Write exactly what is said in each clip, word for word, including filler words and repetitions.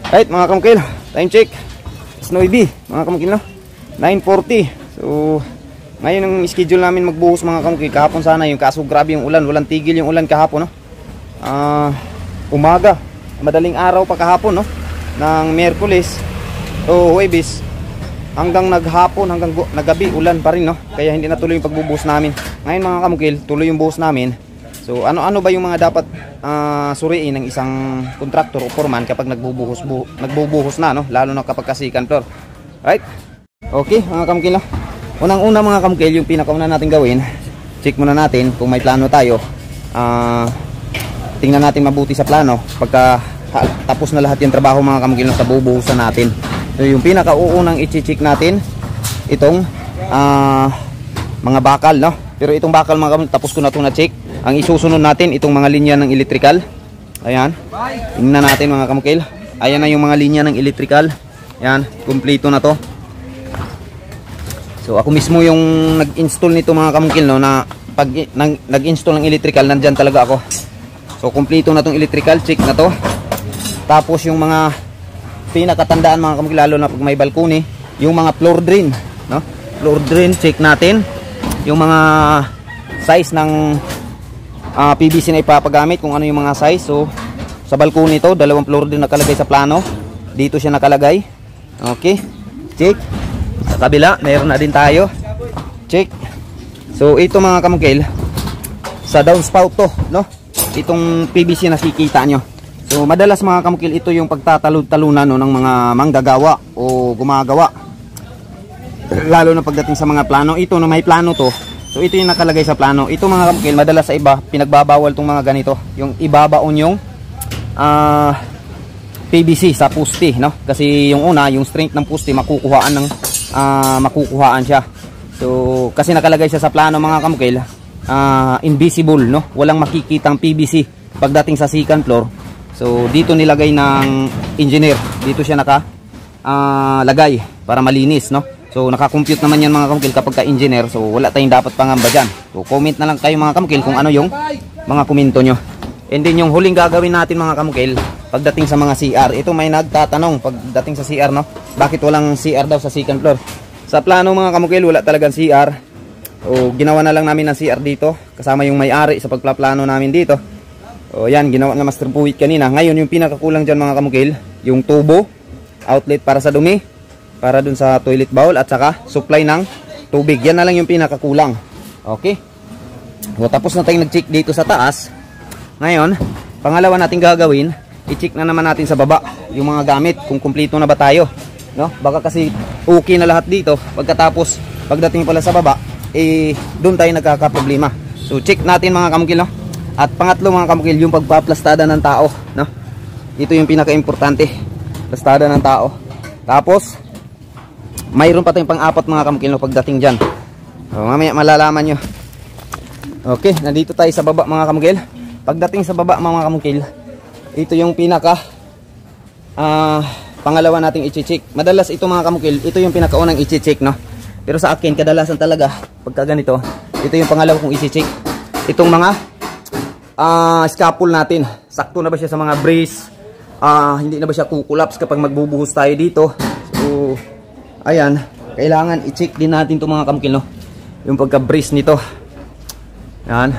Right mga kamukil, time check Snowy mga kamukil no, nine forty. So ngayon ang schedule namin magbuhos mga kamukil. Kahapon sana yung, kaso grabe yung ulan, walang tigil yung ulan kahapon no. uh, Umaga, madaling araw pa kahapon no, ng Miyerkules o Huwebes hanggang naghapon, hanggang naggabi ulan pa rin no. Kaya hindi natuloy yung pagbubuhos namin. Ngayon mga kamukil, tuloy yung buhos namin. So ano-ano ba yung mga dapat uh, suriin ng isang kontraktor o foreman kapag nagbubuhos bu nagbubuhos na no, lalo na kapag second floor. Right? Okay mga kamukil no. Unang-una mga kamukil, yung pinakauna natin gawin, check muna natin kung may plano tayo. Uh, tingnan natin mabuti sa plano pagka ha, tapos na lahat yung trabaho mga kamukil no, sa bubuhusan natin. So yung pinakauunang i-check natin itong uh, mga bakal no. Pero itong bakal mga kamukil, tapos ko na ito na-check. Ang isusunod natin itong mga linya ng electrical. Ayan. Tingnan natin mga kamukil. Ayan na yung mga linya ng electrical. Ayan, kumpleto na to. So ako mismo yung nag-install nito mga kamukil no, na pag nag-install ng electrical, nandyan talaga ako. So kumpleto na tong electrical, check na to. Tapos yung mga pinakatandaan mga kamukil, lalo na pag may balcony, yung mga floor drain no? Floor drain, check natin. Yung mga size ng Uh, P V C na ipapagamit, kung ano yung mga size. So sa balcony ito, dalawang floor din nakalagay sa plano. Dito siya nakalagay. Okay, check. Sa kabila, mayroon na din tayo. Check. So ito mga kamukil, sa downspout to no, itong P V C na sikita nyo. So madalas mga kamukil, ito yung pagtatalon-talunan no, ng mga manggagawa o gumagawa, lalo na pagdating sa mga plano. Ito na may plano to. So ito yung nakalagay sa plano. Ito mga kamukil, madalas sa iba pinagbabawal tong mga ganito, yung ibabaon yung uh, P V C sa puste no? Kasi yung una, yung strength ng puste makukuhaan ng uh, makukuhaan siya. So kasi nakalagay siya sa plano mga kamukil, uh, invisible no, walang makikitang P V C pagdating sa second floor. So dito nilagay ng engineer, dito siya naka uh, lagay para malinis no. So naka-compute naman yan mga kamukil kapag ka-engineer. So wala tayong dapat pangamba dyan. So comment na lang kayo mga kamukil kung ano yung mga komento nyo. And then yung huling gagawin natin mga kamukil, pagdating sa mga C R. Ito may nagtatanong pagdating sa C R no, bakit walang C R daw sa second floor. Sa plano mga kamukil, wala talagang C R. O ginawa na lang namin ng C R dito, kasama yung may-ari sa pagplaplano namin dito. O yan, ginawa na Master Puwit kanina. Ngayon yung pinakakulang dyan mga kamukil, yung tubo, outlet para sa dumi, para dun sa toilet bowl, at saka supply ng tubig. Yan na lang yung pinakakulang. Okay. So, tapos na tayong nag-check dito sa taas. Ngayon, pangalawa natin gagawin, i-check na naman natin sa baba yung mga gamit, kung kumpleto na ba tayo no? Baka kasi okay na lahat dito, pagkatapos pagdating pala sa baba, eh doon tayo nagkakaproblema. So check natin mga kamukil no? At pangatlo mga kamukil, yung pagpaplastada ng tao no? Ito yung pinaka-importante, plastada ng tao. Tapos mayroon pa tayong pang-apat mga kamukil no, pagdating dyan. So, mamaya malalaman nyo. Okay, nandito tayo sa baba mga kamukil. Pagdating sa baba mga kamukil, ito yung pinaka uh, pangalawa nating i-check. Madalas ito mga kamukil, ito yung pinakaunang i-check no. Pero sa akin kadalasan talaga pagka ganito, ito yung pangalawa kong i-check. Itong mga uh, scaffold natin, sakto na ba siya sa mga brace, uh, hindi na ba siya kukulaps kapag magbubuhos tayo dito. So ayan, kailangan i-check din natin itong mga kamukil no, yung pagka-brace nito. Yan.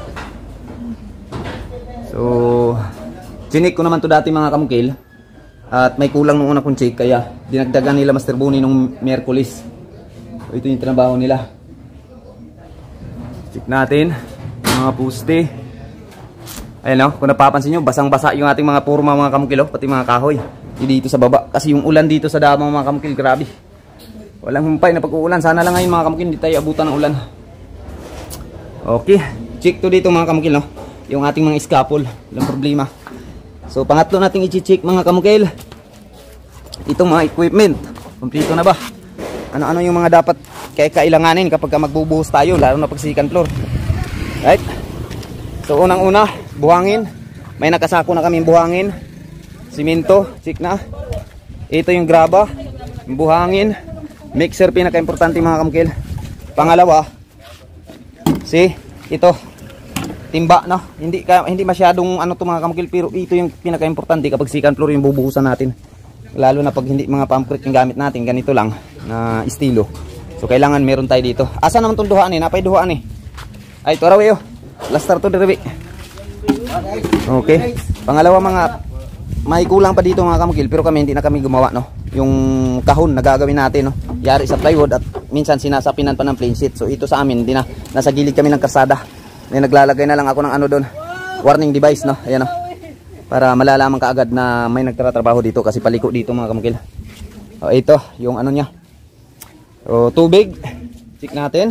So chinik ko naman to dati mga kamukil, at may kulang nung una kong check, kaya dinagdagan nila Master Boni nung Miyerkules. So ito yung trabaho nila. Check natin mga puste. Ayan no, kung napapansin nyo, basang-basa yung ating mga purma mga kamukil, pati mga kahoy dito sa baba, kasi yung ulan dito sa damang mga kamukil, grabe. Walang humpay na pag-uulan. Sana lang ngayon mga kamukil hindi tayo abutan ng ulan. Okay, check to dito mga kamukil no, yung ating mga scaffold, walang problema. So pangatlo nating i-check mga kamukil, itong mga equipment, kumpleto na ba? Ano-ano yung mga dapat kailanganin kapag magbubuhos tayo, lalo na pag second floor. Right? So unang-una, buhangin. May nakasako na kaming buhangin. Simento, check na. Ito yung graba, buhangin. Mixer, pinaka-importante mga kamukil. Pangalawa, see, ito timba no. Hindi ka, hindi masyadong ano to mga kamukil, pero ito yung pinaka-importante kapag second floor yung bubuhusan natin. Lalo na pag hindi mga pamphlet yung gamit natin, ganito lang na estilo. So kailangan meron tayo dito. Asa naman itong duhaan eh? Napay duhaan eh. Ay, ito raw eh. Lastar to diribi. Okay. Pangalawa mga, may kulang pa dito mga kamukil, pero kami hindi na kami gumawa, no. Yung kahon na gagawin natin, no. Yari sa plywood at minsan sinasapinan pa ng plain sheet. So ito sa amin, hindi na. Nasa gilid kami ng karsada. May naglalagay na lang ako ng ano doon. Warning device, no. Ayan, no. Para malalaman ka agad na may nagtatrabaho dito kasi paliko dito mga kamukil. O ito, yung ano niya. O tubig. Check natin.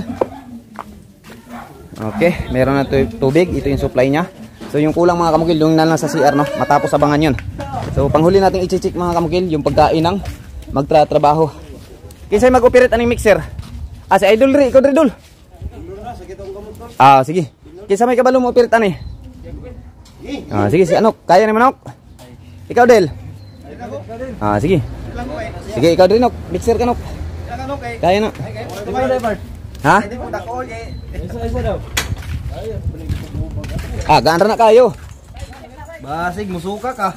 Okay, meron na tubig. Ito yung supply niya. So yung kulang mga kamukil, yung nalang sa C R, no. Matapos abangan yun. So panghuli natin i-check mga kamukil, yung pagkain ng magtatrabaho. Kinsay mag-operate aning mixer? Ah, si Idol ri, ikaw ri Idol. Ah, sige. Kinsa may kabalo mo operate ani? Ah, sige si Anok, kaya ni Manok. Ikaw Del. Ah, sige. Sige ikaw din Nok, mixer ka Nok. Kaya na. Ha? Ah, gaan na kayo. Basig musuka ka.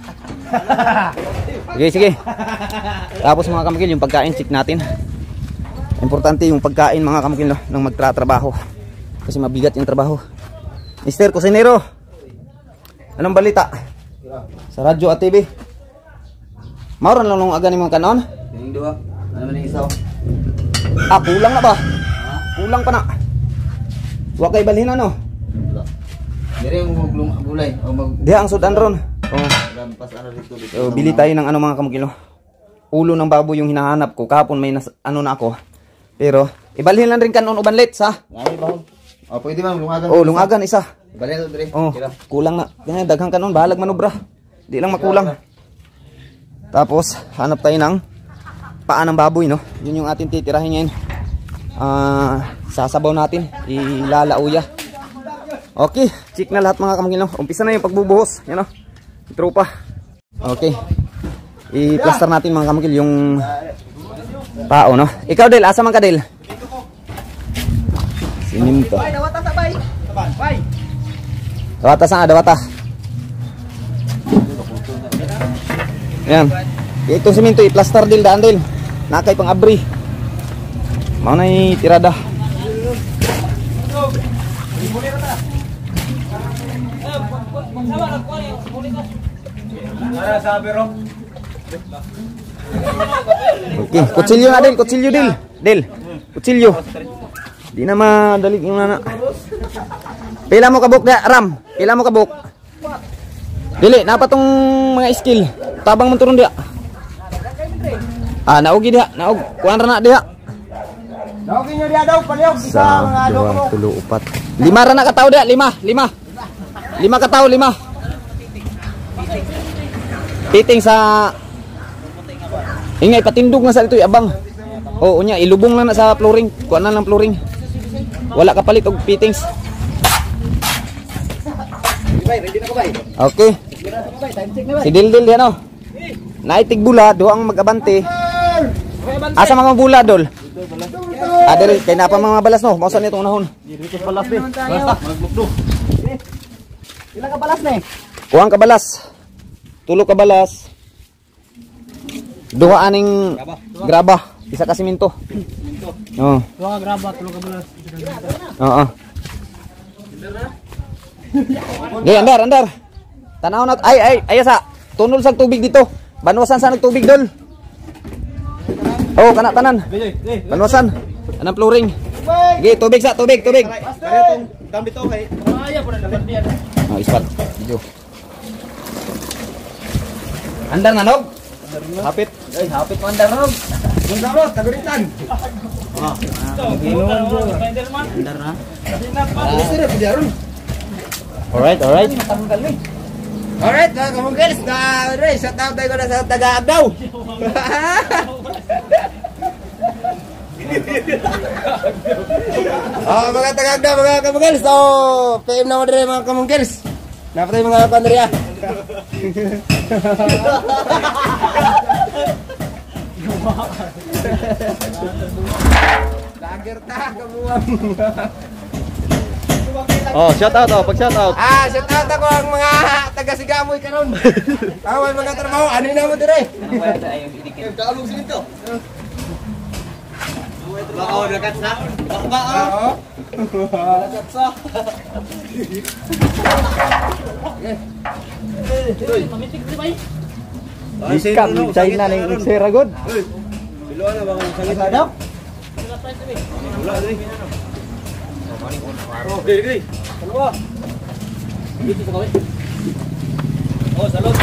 Sige, sige. Tapos mga kamukil, yung pagkain check natin. Importante yung pagkain mga kamukil, no, nang magtratrabaho. Kasi mabigat yung trabaho. Mister Kusinero, anong balita? Sa radyo at T V? Mauran lang nung aga ni mga kanon? Yung dua. Ano man yung isa? Ah, kulang na ba? Kulang pa na. Huwag kay balhin ano? Dire mo gulay o mag Diha ang sudan ron. Oh. lampas ano dito dito. So, bili tayo ng ano mga kamukil, no? Ulo ng baboy yung hinahanap ko. Kahapon may nas, ano na ako. Pero ibalhin lang rin kanon uban late sa. Ngani ba? Oh, pwede man lungagan. Oh, lungagan isa. Balhin to dire. Oh, kulang na. Ganyan, daghang kanon, bahalag manubra. Di lang makulang. Tapos, hanap tayo ng paa ng baboy, no? Yun yung ating titirahin ngayon. Ah, sasabaw natin, ilalauya. Okay, check na lahat mga kamukil, no? Umpisa na yung pagbubuhos, yan, no? Tropa. Okay. I-plaster natin mga kamukil yung pao, no? Ikaw, Del, asa man ka, Del? Siminto. Bay, dawata sa bay. Bay. Dawata saan, dawata. Yan. Itong siminto, i-plaster Del, daan Del. Nakay pang abri. Mau na tirada. Okay, kutsilyo na Del, kutsilyo Del. Del, kutsilyo. Di na madali yung nana. Pila mo kabuk da, Ram? Pila mo kabuk? Dili, napa tong mga skill? Tabang mo turun dia. Ah, naugi dia, naug. Kuan ra na dia. Naugi nyo dia daw paliog isa mga dua, tulo, upat. Lima ra na ka tao dia, lima, lima. Lima ka tao, lima. Piting sa ingay patindog na sa ito abang. Oo nya, ilubong lang na sa flooring. Kuan na lang flooring. Wala ka palit og fittings. Okay. Si Dildil yan o. Naitig bula, do ang mag-abante. Asa mga bula, Dol? Ah, diri, kay napa mga balas no? Mausan itong unahon. dito balas ni. Basta magbukdo. Ilang ka balas ni? Kuhang ka balas. Tulo ka balas. Duha aning graba. Isa ka siminto. Oo. Duha graba, tulo ka balas. Oo. Gay, andar, andar. Tanaw na. Ay, ay, ay sa. Tunol sa tubig dito. Banwasan sa nagtubig dol. Oh, kana tanan. Banwasan. Anang flooring. Gay, tubig sa, tubig, tubig. Kaya tong dambit okay. Aya po na naman diyan. Oh, ispat. Video. Andar na nog. Hapit. Ay, hapit mo andar nog. Munda ro, taguritan. Ah. Ginuman bro. Andar na. Sira pud yaron. Alright, alright. Alright, mga kamungkils, na rin, shout out tayo ko na sa taga-Abdaw. Oh, mga taga-Abdaw, mga kamungkils, so, P M naman rin mga kamungkils. Napatay mga pandriya. Lager ta, kamuang. Oh, shout out oh, pag shout out. Ah, shout out ako ang mga taga Sigamoy karon. Awal mga trabaho, ano na mo dire? Kaalog sila to. Bao dekat sa. Bao. Dekat sa. Mamitik di bay. Iskap China ning Xera god. Bilo na ba ang sangit daw? Wala diri. Okay, okay. Dalawa. Dito sa kawit. Oh, salot.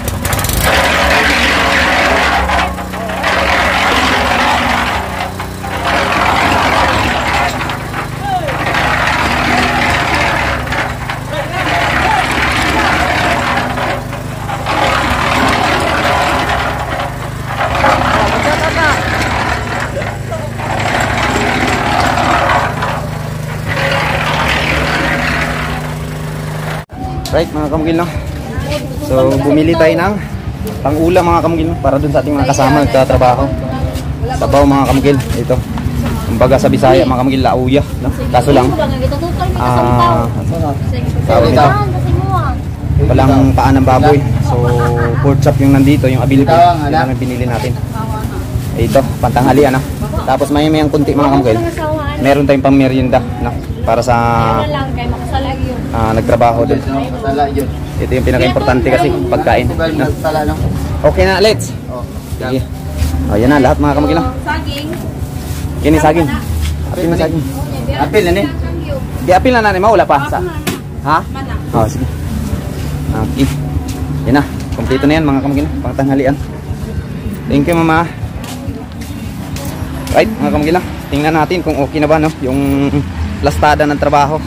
Right mga kamugil no. So bumili tayo ng pang-ulam mga kamugil no, para dun sa ating mga kasama nagtatrabaho. Sabaw mga kamugil ito. Kumbaga sa Bisaya mga kamugil lauya no. Kaso lang ah tawag ito. Walang paa ng baboy. So pork chop yung nandito, yung available. Yan ang binili natin. Ito, pantanghalian no. Tapos may mayang kunti mga kamugil. Meron tayong pang merienda no, para sa uh, nagtrabaho doon. Ito yung pinaka-importante kasi pagkain no? Okay na, let's sige. Oh, yan na lahat mga kamukil no? Kini saging. Apil na saging. Apil na ni. Di apil na nani, wala pa sa. Ha? Oh, sige. Okay. Yan na, kompleto na yan mga kamukil, pangtanghalian. Thank you mama. Right mga kamukil, tingnan natin kung okay na ba no, yung plastada ng trabaho.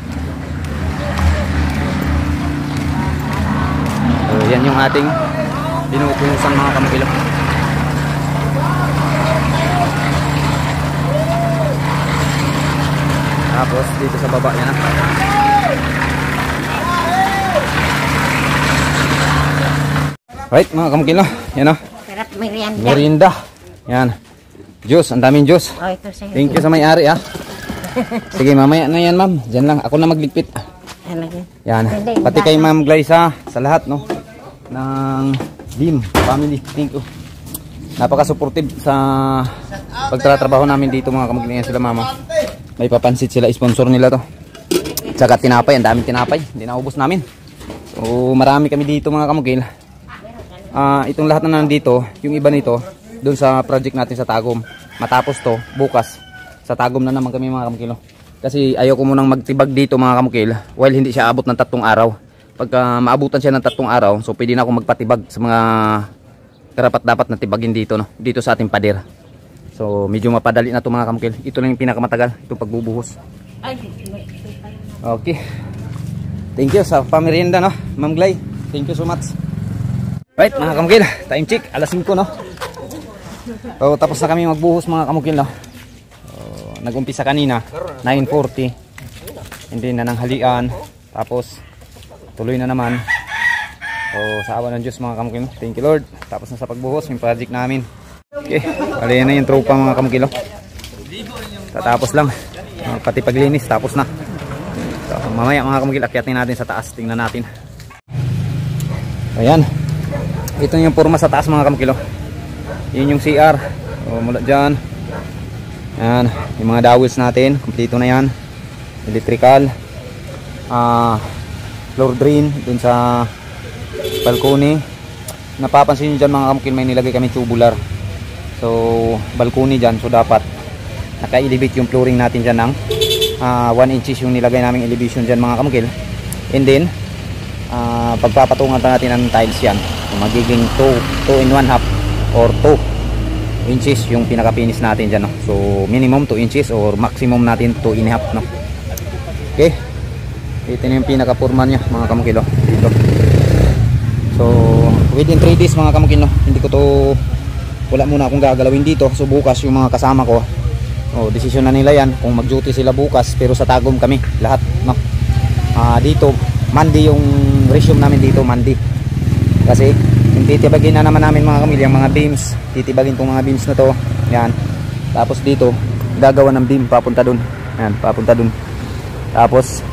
So yan yung ating pinupunusan mga kamukil. Tapos dito sa baba yan na. Right mga kamukil, yan o. Sarap merienda. Merienda. Yan. Juice, ang daming juice. Oh, ito sa'yo. Thank you sa may-ari ah. Sige, mamaya na yan ma'am. Diyan lang, ako na magligpit. Yan. Pati kay Ma'am Glyza sa lahat no ng Beam family. Thank you. Napaka-supportive sa pagtatrabaho namin dito mga kamag-inayan sila mama. May papansit sila, sponsor nila to. Tsaka tinapay, ang daming tinapay. Hindi naubos namin. So marami kami dito mga kamugil. Ah, uh, itong lahat na nandito, yung iba nito doon sa project natin sa Tagum. Matapos to, bukas sa Tagum na naman kami mga kamukil. Kasi ayaw ko munang magtibag dito mga kamukil while hindi siya abot ng tatlong araw. Pagka maabutan siya ng tatlong araw, so pwede na ako magpatibag sa mga karapat dapat na tibagin dito no, dito sa ating pader. So medyo mapadali na to mga kamukil. Ito lang yung pinakamatagal, itong pagbubuhos. Okay. Thank you sa pamerienda no, Ma'am Glay. Thank you so much. Right mga kamukil, time check alas singko no. So tapos na kami magbuhos mga kamukil no. So, nag-umpisa kanina nine forty. Hindi na nang halian. Tapos tuloy na naman. So sa awa ng Diyos mga kamukil. Thank you Lord. Tapos na sa pagbuhos yung project namin. Okay, alin na yung tropa mga kamukil. Tatapos lang. Pati paglinis tapos na. So mamaya mga kamukil, akyatin natin sa taas. Tingnan natin. Ayan. Ito yung forma sa taas mga kamukil. Yun yung C R. O, mula dyan. Yan. Yung mga dowels natin. Kompleto na yan. Electrical. Ah, floor drain. Dun sa balcony. Napapansin nyo dyan mga kamukil, may nilagay kami tubular. So, balcony dyan. So, dapat naka-elevate yung flooring natin dyan ng uh, one inches yung nilagay naming elevation dyan mga kamukil. And then, uh, pagpapatungan pa natin ng tiles yan. So, magiging two in one half or two inches yung pinaka-finish natin dyan no? So minimum two inches or maximum natin two and a half no? Okay, ito na yung pinaka-purma nya mga kamukil dito. So within three days mga kamukil no? Hindi ko to, wala muna akong gagalawin dito. So bukas yung mga kasama ko, oh, desisyon na nila yan kung mag-duty sila bukas, pero sa Tagum kami lahat no? Uh, dito Monday yung resume namin dito, Monday. Kasi titibagin na naman namin mga kamil yung mga beams. Titibagin tong mga beams na to. Yan. Tapos dito gagawa ng beam papunta dun. Yan, papunta dun. Tapos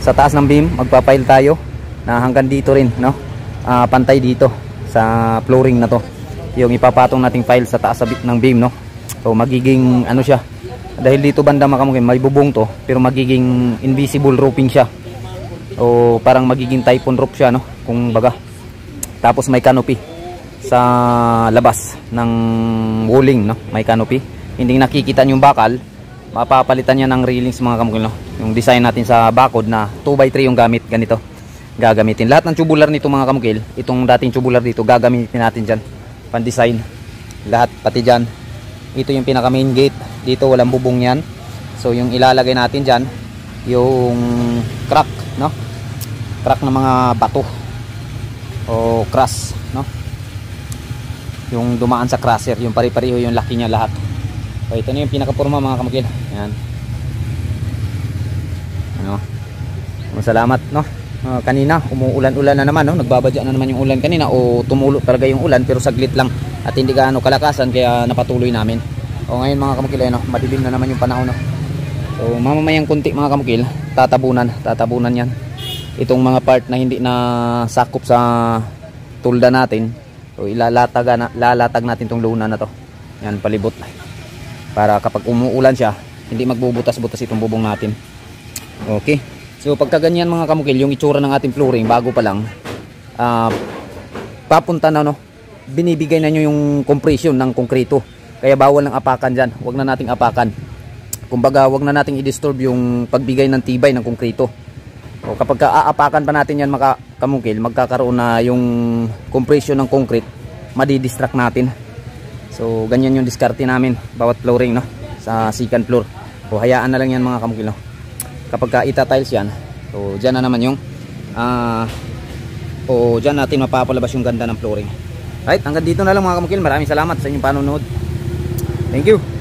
sa taas ng beam, magpa-pile tayo na hanggang dito rin, no? Uh, pantay dito sa flooring na to. Yung ipapatong nating file sa taas ng beam, no? So magiging ano siya, dahil dito banda mga kamukil may bubong to, pero magiging invisible roofing siya. O parang magiging typhoon roof siya, no? Kung baga. Tapos may canopy sa labas ng walling, no? May canopy. Hindi nakikita yung bakal, mapapalitan niya ng railings mga kamukil, no? Yung design natin sa bakod na two by three yung gamit, ganito gagamitin. Lahat ng tubular nito mga kamukil, itong dating tubular dito gagamitin natin dyan, pan design lahat, pati dyan. Ito yung pinaka main gate, dito walang bubong yan. So yung ilalagay natin dyan, yung crack, no? Crack ng mga bato o crush, no? Yung dumaan sa crusher, yung pari-pariho yung laki niya lahat. So ito na yung pinaka-porma mga kamukil. Yan. Ano? Salamat, no? Uh, kanina umuulan-ulan na naman, no? Nagbabadya na naman yung ulan kanina, o tumulo talaga yung ulan pero saglit lang at hindi gaano kalakasan, kaya napatuloy namin. O ngayon mga kamukil, no? Madilim na naman yung panahon, no? So mamamayang kunti mga kamukil, tatabunan, tatabunan yan. Itong mga part na hindi na sakop sa tulda natin, so ilalatag na, lalatag natin tong luna na to. Yan, palibot. Para kapag umuulan siya, hindi magbubutas-butas itong bubong natin. Okay. So pagka ganyan mga kamukil, yung itsura ng ating flooring bago pa lang, uh, papunta na, no? Binibigay na nyo yung compression ng konkreto. Kaya bawal ng apakan dyan. Huwag na nating apakan. Kumbaga, huwag na nating i-disturb yung pagbigay ng tibay ng konkreto. O kapag aapakan pa natin yan mga kamukil, magkakaroon na yung compression ng concrete, madidistract natin. So ganyan yung diskarte namin bawat flooring, no? Sa second floor. O hayaan na lang yan mga kamukil, no? Kapag ka ita-tiles yan, so dyan na naman yung uh, o dyan natin mapapalabas yung ganda ng flooring. Right, hanggang dito na lang mga kamukil. Maraming salamat sa inyong panonood. Thank you.